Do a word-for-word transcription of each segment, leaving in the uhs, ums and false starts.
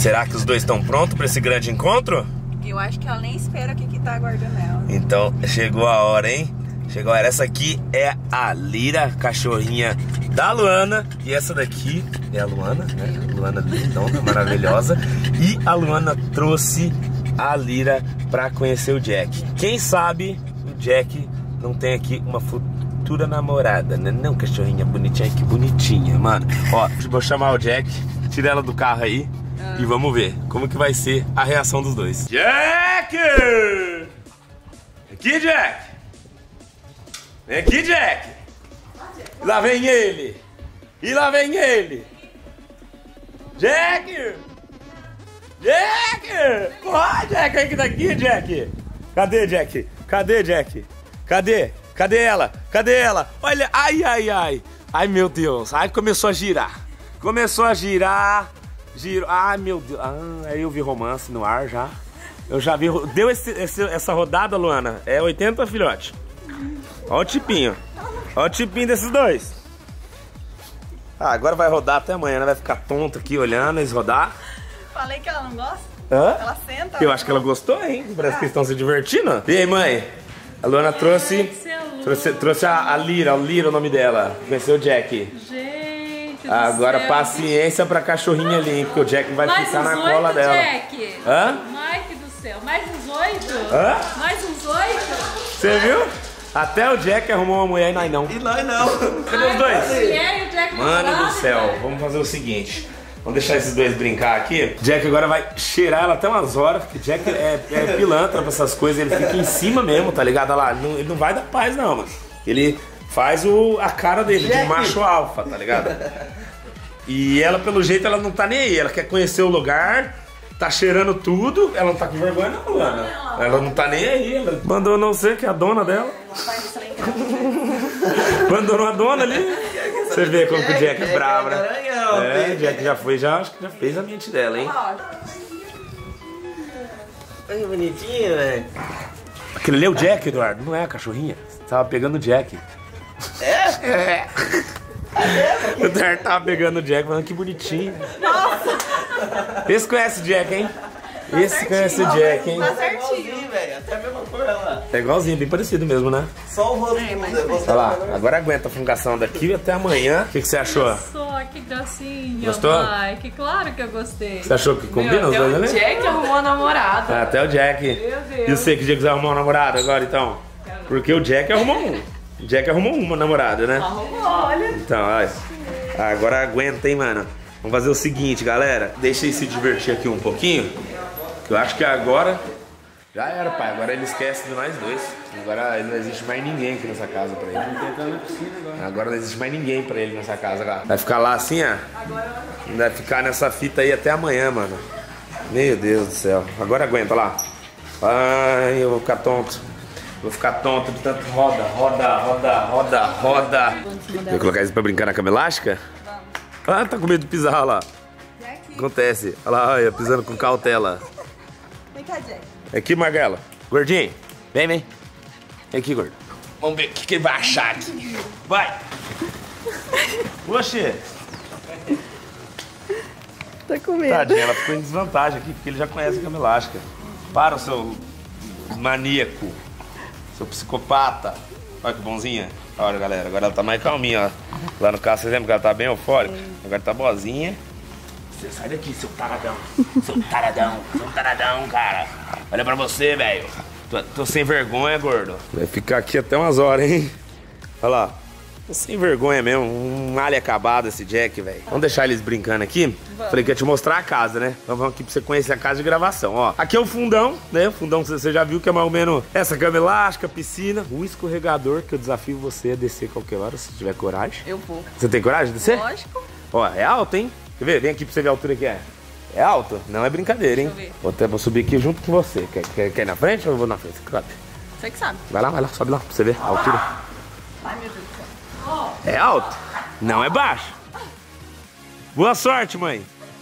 Será que os dois estão prontos para esse grande encontro? Eu acho que ela nem espera o que, que tá aguardando ela. Então, chegou a hora, hein? Chegou a hora. Essa aqui é a Lira, cachorrinha da Luana. E essa daqui é a Luana, né? Luana lindona, maravilhosa. E a Luana trouxe a Lira pra conhecer o Jack. Quem sabe o Jack não tem aqui uma futura namorada, né? Não, cachorrinha bonitinha, que bonitinha, mano. Ó, vou chamar o Jack, tira ela do carro aí ah. e vamos ver como que vai ser a reação dos dois. Jack! Aqui, Jack! Vem aqui, Jack! E lá vem ele! E lá vem ele! Jack! Jack! Ó, Jack, vem aqui daqui, Jack! Cadê, Jack? Cadê, Jack? Cadê? Cadê ela? Cadê ela? Olha, ai, ai, ai! Ai, meu Deus! Ai, começou a girar! Começou a girar! Girou! Ai, meu Deus! Ah, aí eu vi romance no ar já. Eu já vi... Deu esse, esse, essa rodada, Luana? É oitenta, filhote? Olha o tipinho. Olha o tipinho desses dois. Ah, agora vai rodar até amanhã, né? Vai ficar tonto aqui olhando eles rodar. Falei que ela não gosta. Hã? Ela senta. Eu acho que ela gostou, hein? Parece que estão se divertindo. E aí, mãe? A Luana trouxe... Trouxe, trouxe a, a Lira, a Lira é o nome dela. Conheceu o Jack. Gente, agora céu. Paciência pra cachorrinha ali, hein? Porque o Jack vai mais ficar na oito, cola dela. Jack. Hã? Mike do céu. Mais uns oito? Hã? Mais uns oito? Você viu? Até o Jack arrumou uma mulher e nós não. E nós não. Cadê os dois? Mulher e o Jack Mano do céu, vamos fazer o seguinte. Vamos deixar esses dois brincar aqui. Jack agora vai cheirar ela até umas horas, porque Jack é, é pilantra pra essas coisas, ele fica em cima mesmo, tá ligado? Olha lá, ele não, ele não vai dar paz não, mano. Ele faz o, a cara dele, Jack. De macho alfa, tá ligado? E ela, pelo jeito, ela não tá nem aí, ela quer conhecer o lugar, tá cheirando tudo, ela não tá com vergonha não, Luana. Ela não tá nem aí, ela abandonou você, que é a dona dela. Abandonou a dona ali. Você vê como que o Jack é bravo, né? É, o Jack já foi, já, acho que já fez a mente dela, hein? Olha que bonitinho, velho. Aquele ali é o Jack, Eduardo, não é a cachorrinha. Você tava pegando o Jack. É? É. O Eduardo tava pegando o Jack, falando que bonitinho. Nossa! Esse conhece o Jack, hein? Esse tá conhece o Jack, hein? Tá certinho, velho. Até a mesma cor, olha lá. É igualzinho, bem parecido mesmo, né? Só o rosto. É, mas... Olha lá, agora aguenta a fungação daqui até amanhã. O que, que você achou? Só, que gracinha, Gostou? Mike. Claro que eu gostei. Você achou que combina Meu, os dois, né? o Jack arrumou namorado. Ah, até o Jack. Meu Deus. E você, que dia que você arrumou um namorado agora, então? Porque o Jack arrumou um. O Jack arrumou uma namorada, né? Arrumou, olha. Então, olha. Agora aguenta, hein, mano? Vamos fazer o seguinte, galera. Deixa ele se divertir aqui um pouquinho. Que eu acho que agora... Já era, pai. Agora ele esquece de nós dois. Agora não existe mais ninguém aqui nessa casa pra ele. Agora não existe mais ninguém pra ele nessa casa. Agora. Vai ficar lá assim, ó. Vai ficar nessa fita aí até amanhã, mano. Meu Deus do céu. Agora aguenta lá. Ai, eu vou ficar tonto. Vou ficar tonto de tanto roda, roda, roda, roda, roda. Vou colocar isso pra brincar na cama elástica? Ah, tá com medo de pisar lá. Acontece. Olha lá, olha, pisando com cautela. Vem cá, Jack. Aqui, Margela. Gordinho. Vem, vem. Vem aqui, gordo. Vamos ver o que, que ele vai achar aqui. Vai. Oxê. Tá com medo. Tadinha, ela ficou em desvantagem aqui, porque ele já conhece a cama elástica. Para, o seu maníaco. Seu psicopata. Olha que bonzinha. Olha, galera, agora ela tá mais calminha, ó. Lá no caso, vocês lembram que ela tá bem eufórica? Agora tá boazinha. Você sai daqui, seu taradão. Seu taradão. Seu taradão, cara. Olha pra você, velho. Tô, tô sem vergonha, gordo. Vai ficar aqui até umas horas, hein? Olha lá. Tô sem vergonha mesmo. Um alho acabado esse Jack, velho. Vamos deixar eles brincando aqui? Vamos. Falei que ia te mostrar a casa, né? Então vamos aqui pra você conhecer a casa de gravação, ó. Aqui é o fundão, né? O fundão que você já viu que é mais ou menos essa cama elástica, piscina, o escorregador, que eu desafio você a descer qualquer hora, se tiver coragem. Eu vou. Você tem coragem de descer? Lógico. Ó, é alto, hein? Quer ver? Vem aqui pra você ver a altura que é. É alto? Não é brincadeira, hein? Deixa eu ver. Vou, até, vou subir aqui junto com você. Quer, quer, quer ir na frente ou eu vou na frente? Claro. Você que sabe. Vai lá, vai lá, sobe lá pra você ver a altura. Ai, meu Deus do céu. É alto? Não é baixo. Boa sorte, mãe.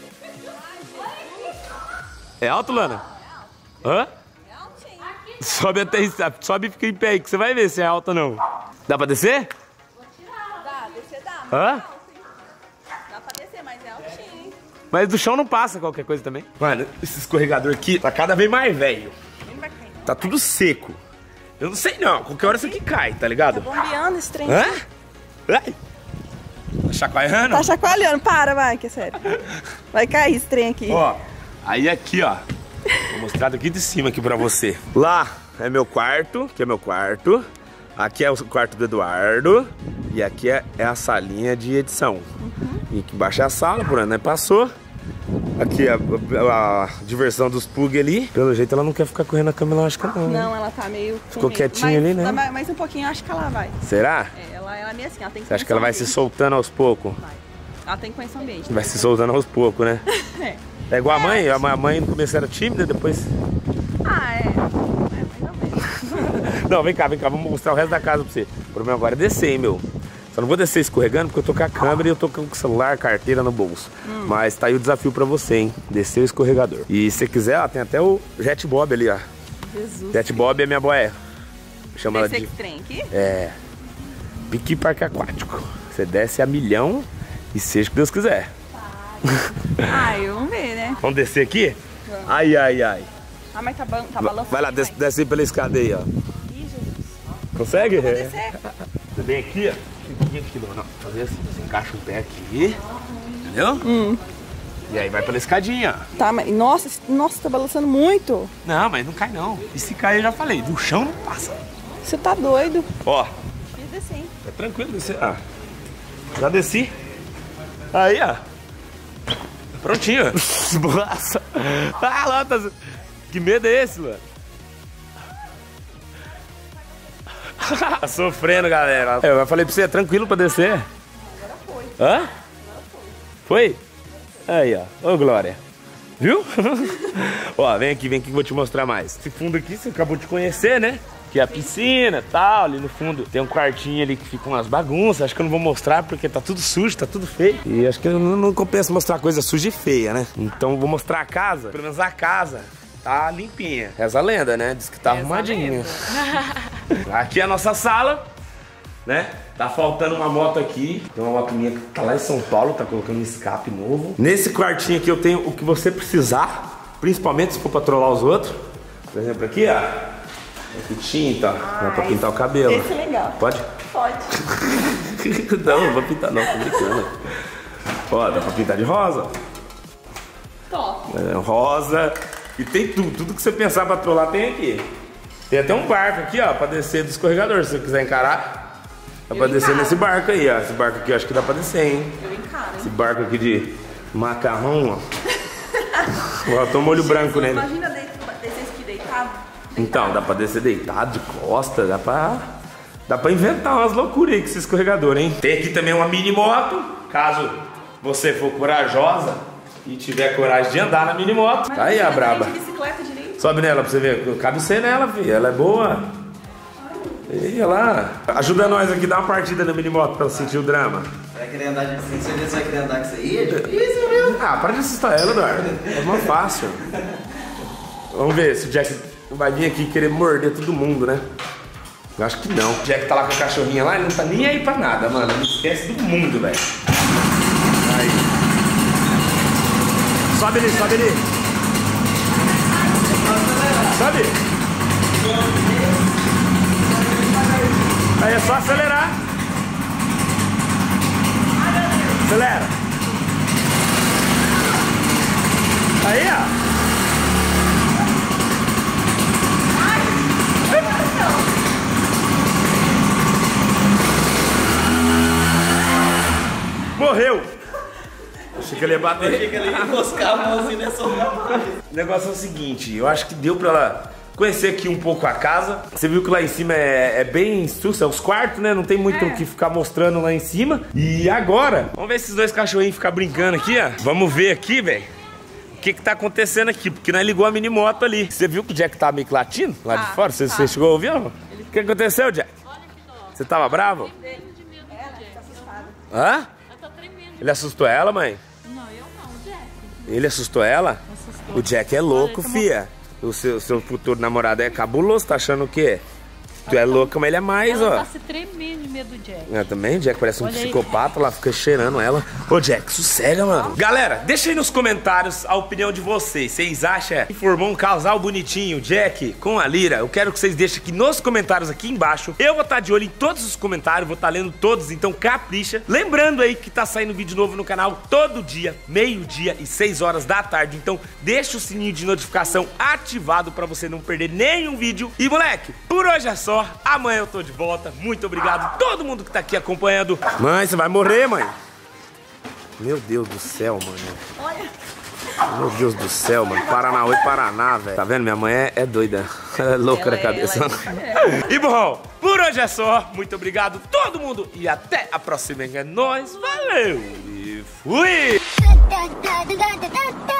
É alto, Lana? Hã? Sobe até aí, sobe e fica em pé aí, que você vai ver se é alto ou não. Dá pra descer? Dá, descer dá. Hã? Dá pra descer, mas é altinho, hein? Mas do chão não passa qualquer coisa também. Mano, esse escorregador aqui tá cada vez mais velho. Tá tudo seco. Eu não sei não, qualquer hora isso aqui cai, tá ligado? Tá bombeando esse trem. Hã? Ai. Tá chacoalhando? Tá chacoalhando. Para, vai, que é sério. Vai cair esse trem aqui. Ó, aí aqui, ó. Vou mostrar daqui de cima aqui pra você. Lá é meu quarto, aqui é meu quarto. Aqui é o quarto do Eduardo. E aqui é, é a salinha de edição. Uhum. E aqui embaixo é a sala, por onde né? Passou. Aqui a, a, a diversão dos pug ali. Pelo jeito ela não quer ficar correndo a cama elástica não. Não, ela tá meio... Ficou quietinha ali, né? Mais, mais um pouquinho, acho que ela vai. Será? É, ela, ela é meio assim, ela tem que... Você acha que ela vai se soltando aos poucos? Vai. Ela tem conhecer o ambiente. Vai se soltando aos poucos, né? É. É igual a mãe? A mãe no começo era tímida, depois... Ah, é. É mais ou menos. Não, vem cá, vem cá, vamos mostrar o resto da casa pra você. O problema agora é descer, hein, meu. Só não vou descer escorregando porque eu tô com a câmera e eu tô com o celular, carteira no bolso. Hum. Mas tá aí o desafio pra você, hein? Descer o escorregador. E se você quiser, ó, tem até o Jet Bob ali, ó. Jesus. Jet Bob é minha boia. Chama ela de... Esse trem aqui? É. Pique parque aquático. Você desce a milhão e seja o que Deus quiser. Ai, vamos ver, né? Vamos descer aqui? Vamos. Ai, ai, ai. Ah, mas tá, tá balançando. Vai lá, desce, desce aí pela escada aí, ó. Ih, Jesus. Consegue? Vou descer. Você vem aqui, ó. Aqui, não, fazer assim, você encaixa o pé aqui, entendeu? Hum. E aí vai pela escadinha. Tá, mas nossa, nossa, tá balançando muito. Não, mas não cai não. E se cair, eu já falei, do chão não passa. Você tá doido. Ó. Ia descer, hein? É tranquilo descer. Ah, já desci. Aí, ó. Prontinho. Nossa. Ah, lá, tá... Que medo é esse, mano? Tá sofrendo, galera. Eu falei pra você, é tranquilo pra descer. Agora foi. Hã? Agora foi. Foi? Aí, ó. Ô, Glória. Viu? Ó, vem aqui, vem aqui que eu vou te mostrar mais. Esse fundo aqui você acabou de conhecer, né? Que é a piscina e tal, ali no fundo tem um quartinho ali que fica umas bagunças. Acho que eu não vou mostrar porque tá tudo sujo, tá tudo feio. E acho que não, não compensa mostrar coisa suja e feia, né? Então eu vou mostrar a casa, pelo menos a casa tá limpinha. Reza a lenda, né? Diz que tá arrumadinha. Aqui é a nossa sala, né? Tá faltando uma moto aqui. Tem uma moto minha que tá lá em São Paulo, tá colocando um escape novo. Nesse quartinho aqui eu tenho o que você precisar, principalmente se for pra trollar os outros. Por exemplo, aqui, ó. Aqui tinta, ah, pra pintar o cabelo. Esse é legal. Pode? Pode. Não, não vou pintar não, tô brincando. Ó, dá pra pintar de rosa. Top. É, rosa. E tem tudo, tudo que você pensar pra trollar tem aqui. Tem até um barco aqui, ó, pra descer do escorregador, se você quiser encarar. Dá pra descer nesse barco aí, ó. Esse barco aqui eu acho que dá pra descer, hein? Eu encaro, hein? Esse barco aqui de macarrão, ó. Ó, tô molho branco nele. Imagina descer aqui deitado. Então, dá pra descer deitado, de costa, dá pra... Dá pra inventar umas loucuras aí com esse escorregador, hein? Tem aqui também uma mini moto, caso você for corajosa e tiver coragem de andar na mini moto. Tá aí a braba. Sobe nela pra você ver. Cabe você nela, filho. Ela é boa. E olha lá. Ajuda nós aqui, dá uma partida na mini moto pra eu sentir o drama. Vai querer andar de assim, você vai querer andar com isso aí? É difícil, viu? Ah, para de assustar ela, Eduardo. É mais fácil. Vamos ver se o Jack vai vir aqui querer morder todo mundo, né? Eu acho que não. O Jack tá lá com a cachorrinha lá, ele não tá nem aí pra nada, mano. Ele esquece do mundo, velho. Aí. Sobe ali, sobe ali. Sobe. Aí é só acelerar. Acelera. Aí, ó. Morreu! Achei que ele ia bater. Achei que ele ia enroscar a mãozinha nessa outra. O negócio é o seguinte, eu acho que deu pra ela conhecer aqui um pouco a casa. Você viu que lá em cima é, é bem susto, é os quartos, né? Não tem muito o é. que ficar mostrando lá em cima. E agora, vamos ver esses dois cachorrinhos ficar brincando aqui, ó. Vamos ver aqui, velho, o que que tá acontecendo aqui. Porque nós ligou a mini moto ali. Você viu que o Jack tá meio que latindo lá ah, de fora? Você, tá. você chegou a ouvir, não? O que aconteceu, Jack? Você tava bravo? Hã? Ele assustou ela, mãe? Não, eu não, o Jack. Ele assustou ela? Assustou. O Jack é louco, Olha, fia. O seu, seu futuro namorado é cabuloso, tá achando o quê? Tu é louca, mas ele é mais, Ela ó. tá se tremendo de medo do Jack. É, também, Jack parece um Olha aí. psicopata lá, fica cheirando ela. Ô, Jack, sossega, mano. Galera, deixa aí nos comentários a opinião de vocês. Vocês acham que formou um casal bonitinho, Jack com a Lyra? Eu quero que vocês deixem aqui nos comentários aqui embaixo. Eu vou estar de olho em todos os comentários, vou estar lendo todos, então capricha. Lembrando aí que tá saindo vídeo novo no canal todo dia, meio-dia e seis horas da tarde. Então deixa o sininho de notificação ativado pra você não perder nenhum vídeo. E moleque, por hoje é só. Amanhã eu tô de volta. Muito obrigado a todo mundo que tá aqui acompanhando. Mãe, você vai morrer, mãe. Meu Deus do céu, mano. Olha. Meu Deus do céu, mano. Paranauê, Paraná, velho. Tá vendo? Minha mãe é, é doida. Ela é louca na cabeça. É. E bom, por hoje é só. Muito obrigado a todo mundo. E até a próxima. É nóis. Valeu. E fui.